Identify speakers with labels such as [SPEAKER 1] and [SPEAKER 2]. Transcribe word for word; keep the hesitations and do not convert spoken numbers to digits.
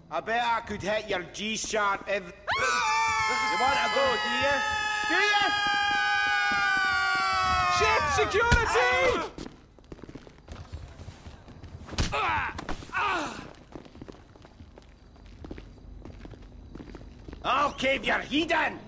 [SPEAKER 1] I bet I could hit your G-sharp if... You want to go, do you? Do you?
[SPEAKER 2] Ship security!
[SPEAKER 1] I'll cave your head in!